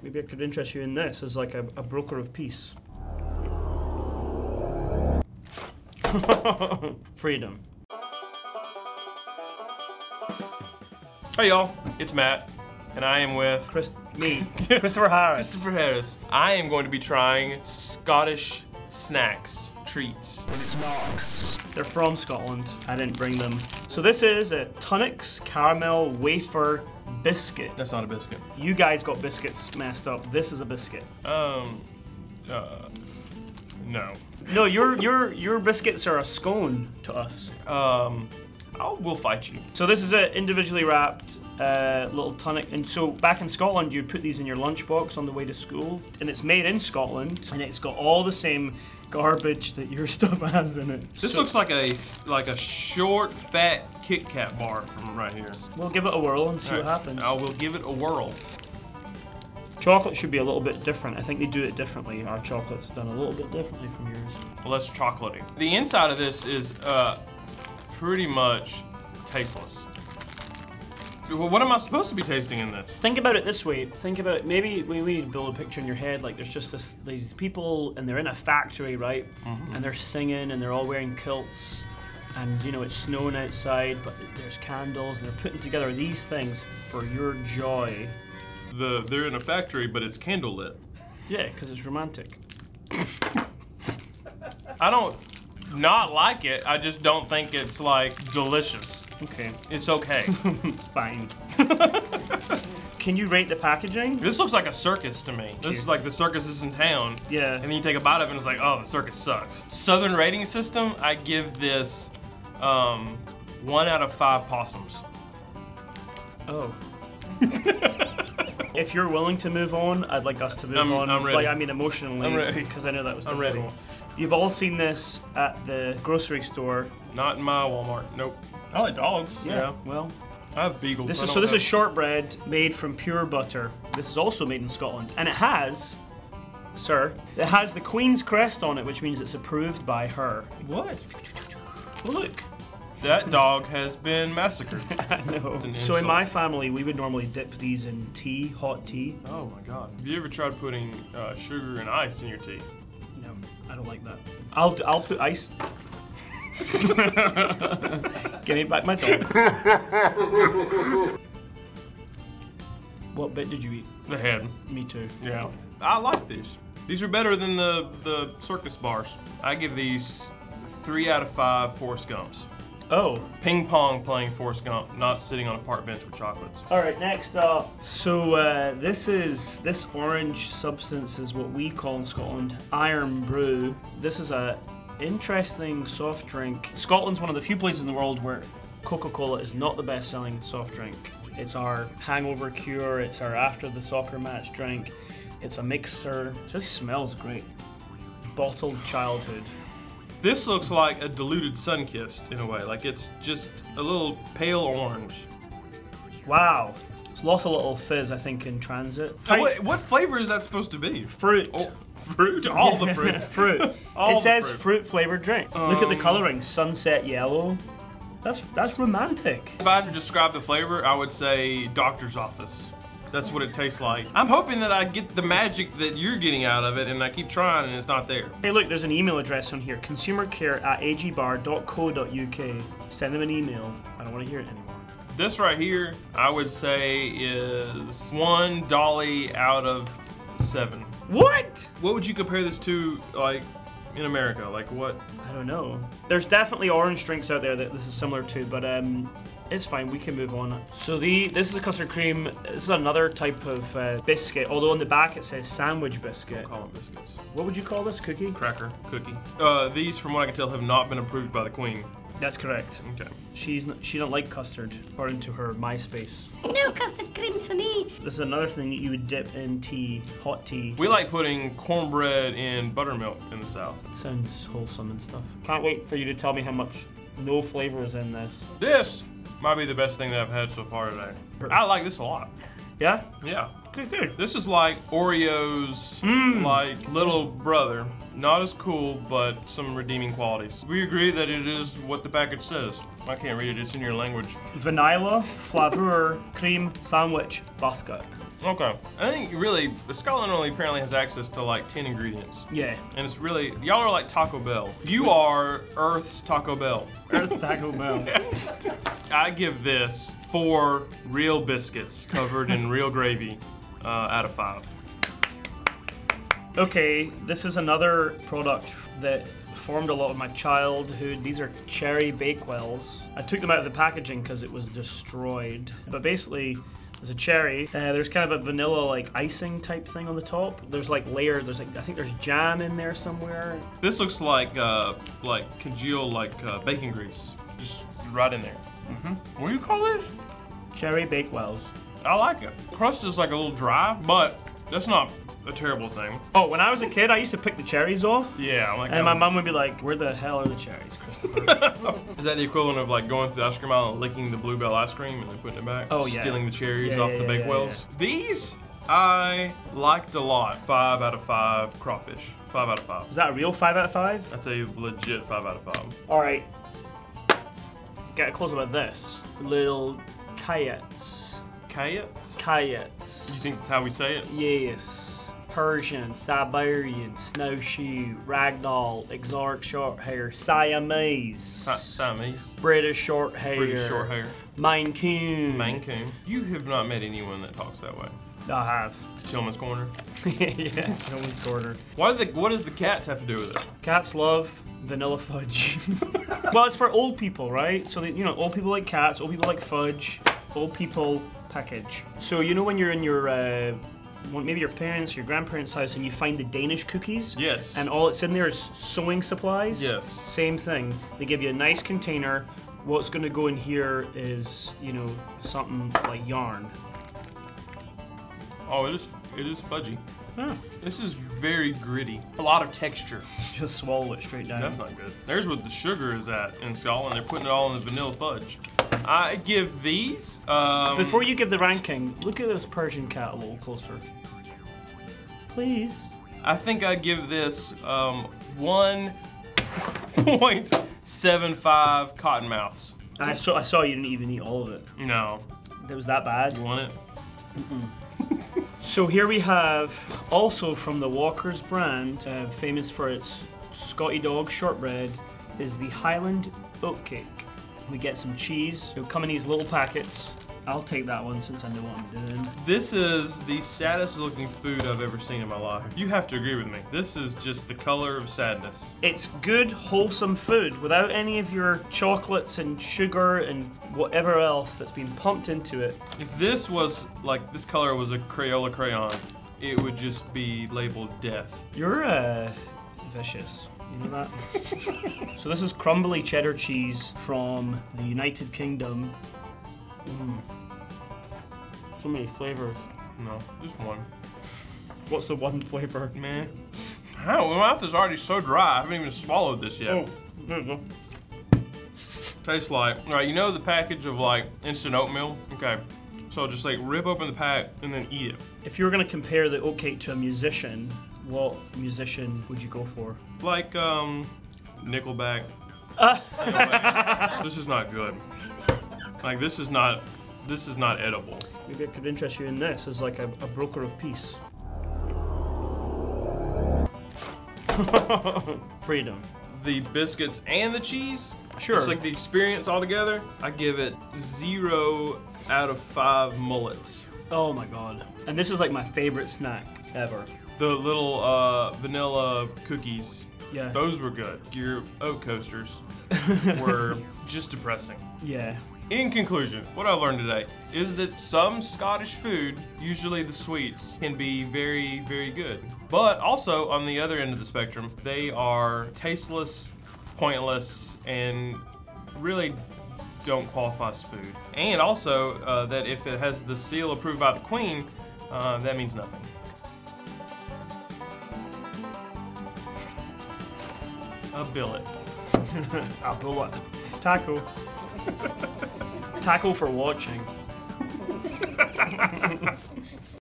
Maybe I could interest you in this as like a broker of peace. Freedom. Hey y'all, it's Matt, and I am with Christopher Harris. Christopher Harris. I am going to be trying Scottish snacks, treats. Snacks. They're from Scotland. I didn't bring them. So this is a Tunnocks caramel wafer biscuit. That's not a biscuit. You guys got biscuits messed up. This is a biscuit. No. No, your biscuits are a scone to us. We'll fight you. So this is a individually wrapped little tonic, and so back in Scotland you'd put these in your lunchbox on the way to school, and it's made in Scotland, and it's got all the same garbage that your stuff has in it. This looks like a short, fat Kit Kat bar from right here. We'll give it a whirl and see what happens. I will give it a whirl. Chocolate should be a little bit different. I think they do it differently. Our chocolate's done a little bit differently from yours. Less chocolatey. The inside of this is pretty much tasteless. What am I supposed to be tasting in this? Think about it this way. Think about it. Maybe we need to build a picture in your head. Like there's just these people, and they're in a factory, right? And they're singing, and they're all wearing kilts, and you know it's snowing outside, but there's candles, and they're putting together these things for your joy. They're in a factory, but it's candlelit. Yeah, because it's romantic. I don't not like it. I just don't think it's like delicious. Okay. It's okay. Fine. Can you rate the packaging? This looks like a circus to me. This is like the circuses in town. Yeah. And then you take a bite of it and it's like, oh, the circus sucks. Southern rating system, I give this 1 out of 5 possums. Oh. If you're willing to move on, I'd like us to move on. I'm ready. Like, I mean emotionally. I'm ready. Because I know that was difficult. I'm ready. You've all seen this at the grocery store. Not in my Walmart, nope. I like dogs. Yeah. Well, I have beagles. This is shortbread made from pure butter. This is also made in Scotland. And it has, sir, it has the Queen's crest on it, which means it's approved by her. What? Look. That dog has been massacred. I know. So in my family, we would normally dip these in tea, hot tea. Oh my God. Have you ever tried putting sugar and ice in your tea? No, I don't like that. I'll put ice. Give me back my dog. What bit did you eat? The head. Me too. Yeah. I like these. These are better than the circus bars. I give these 3 out of 5 Forrest Gumps. Oh. Ping pong playing Forrest Gump, not sitting on a park bench with chocolates. All right, next up. So this orange substance is what we call in Scotland Iron Brew. This is a interesting soft drink. Scotland's one of the few places in the world where Coca-Cola is not the best-selling soft drink. It's our hangover cure. It's our after the soccer match drink. It's a mixer. It just smells great. Bottled childhood. This looks like a diluted Sunkist in a way. Like it's just a little pale orange. Wow. It's lost a little fizz, I think, in transit. What flavor is that supposed to be? Fruit. Oh, fruit? All the fruit. Fruit. It says fruit-flavored drink. Look at the coloring. Sunset yellow. That's romantic. If I had to describe the flavor, I would say doctor's office. That's what it tastes like. I'm hoping that I get the magic that you're getting out of it, and I keep trying and it's not there. Hey look, there's an email address on here, consumercare@agbar.co.uk. Send them an email. I don't want to hear it anymore. This right here, I would say is 1 dolly out of 7. What? What would you compare this to, like, in America? Like what? I don't know. There's definitely orange drinks out there that this is similar to, but it's fine, we can move on. So this is a custard cream. This is another type of biscuit, although on the back it says sandwich biscuit. Don't call them biscuits. What would you call this, cookie? Cracker, cookie. These, from what I can tell, have not been approved by the Queen. That's correct. Okay. She don't like custard, according to her MySpace. No custard creams for me. This is another thing that you would dip in tea, hot tea. We like putting cornbread in buttermilk in the South. It sounds wholesome and stuff. Can't wait for you to tell me how much no flavor is in this. This might be the best thing that I've had so far today. I like this a lot. Yeah? Yeah. Good. This is like Oreo's like little brother. Not as cool, but some redeeming qualities. We agree that it is what the package says. I can't read it, it's in your language. Vanilla, flavor, cream, sandwich, basket. Okay. I think really, Scotland only apparently has access to like 10 ingredients. Yeah. And it's really, y'all are like Taco Bell. You are Earth's Taco Bell. Earth's Taco Bell. I give this 4 real biscuits covered in real gravy out of 5. Okay, this is another product that formed a lot of my childhood. These are cherry Bakewells. I took them out of the packaging because it was destroyed. But basically, there's a cherry. There's kind of a vanilla like icing type thing on the top. There's like layer. There's like I think there's jam in there somewhere. This looks like congealed bacon grease, just right in there. What do you call this? Cherry Bakewells. I like it. Crust is like a little dry, but that's not a terrible thing. Oh, when I was a kid, I used to pick the cherries off. Yeah, like and my mom would be like, "Where the hell are the cherries, Christopher?" Is that the equivalent of like going through the ice cream aisle and licking the Bluebell ice cream and then putting it back? Oh yeah. Stealing the cherries Yeah, off yeah, the yeah, Bakewells? yeah. These I liked a lot. 5 out of 5 crawfish. 5 out of 5. Is that a real 5 out of 5? That's a legit 5 out of 5. All right. Get close about this. Little coyotes. Coyotes? Coyotes. You think that's how we say it? Yes. Persian, Siberian, snowshoe, ragdoll, exotic short hair, Siamese, Siamese. British short hair, British short hair. Maine Coon. Maine Coon. You have not met anyone that talks that way. I have. Tillman's Corner. Yeah, no one's corner. What does the cats have to do with it? Cats love vanilla fudge. Well, it's for old people, right? So that, you know, old people like cats, old people like fudge, old people package. So you know when you're in your maybe your parents' or your grandparents' house and you find the Danish cookies? Yes. And all it's in there is sewing supplies? Yes. Same thing. They give you a nice container. What's going to go in here is, you know, something like yarn. Oh, it is fudgy. Huh. This is very gritty. A lot of texture. Just swallow it straight down. That's not good. There's what the sugar is at in Scotland. They're putting it all in the vanilla fudge. I give these. Before you give the ranking, look at this Persian cat a little closer. Please. I think I'd give this 1.75 cottonmouths. I saw you didn't even eat all of it. No. It was that bad? You want it? So here we have, also from the Walker's brand, famous for its Scotty Dog shortbread, is the Highland Oatcake. We get some cheese. It'll come in these little packets. I'll take that one since I know what I'm doing. This is the saddest looking food I've ever seen in my life. You have to agree with me. This is just the color of sadness. It's good, wholesome food without any of your chocolates and sugar and whatever else that's been pumped into it. If this was, like, this color was a Crayola crayon, it would just be labeled death. You're, vicious. You know that? So this is crumbly cheddar cheese from the United Kingdom. So many flavors. No, just one. What's the one flavor? Man. How? My mouth is already so dry. I haven't even swallowed this yet. Oh, there you go. Tastes like, all right, you know the package of like instant oatmeal? Okay. So just like rip open the pack and then eat it. If you were gonna compare the oatcake to a musician, what musician would you go for? Like, Nickelback. This is not good. Like, this is not edible. Maybe it could interest you in this as like a broker of peace. Freedom. The biscuits and the cheese, Sure. it's like the experience altogether. I give it 0 out of 5 mullets. Oh my god. And this is like my favorite snack ever. The little vanilla cookies, Yeah. those were good. Your oat coasters were just depressing. Yeah. In conclusion, what I learned today is that some Scottish food, usually the sweets, can be very, very good. But also, on the other end of the spectrum, they are tasteless, pointless, and really don't qualify as food. And also, that if it has the seal approved by the Queen, that means nothing. A billet. A bullet. Taco. Taco for watching.